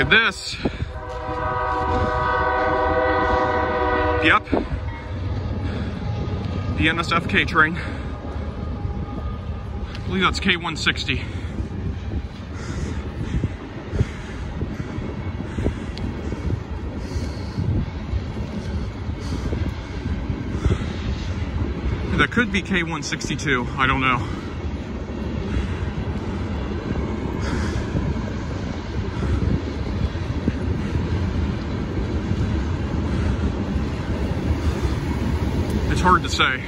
at this. Yep. The NSFK train. I believe that's K160. That could be K162, I don't know. It's hard to say.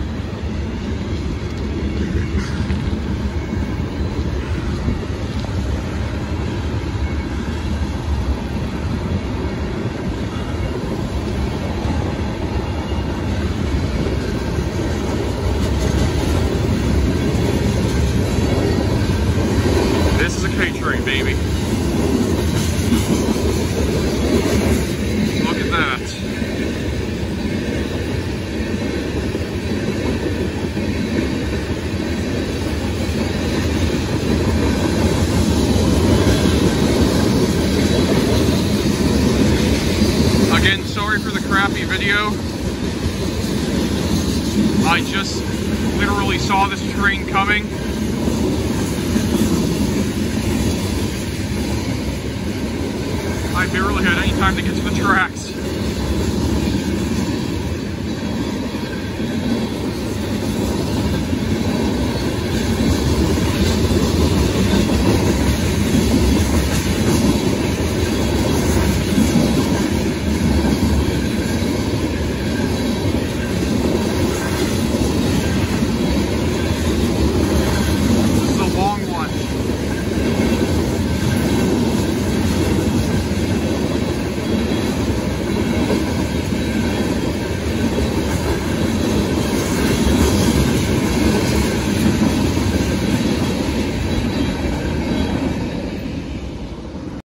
K-train, baby. Look at that. Again, sorry for the crappy video. I just literally saw this train coming. I barely had any time to get to the tracks.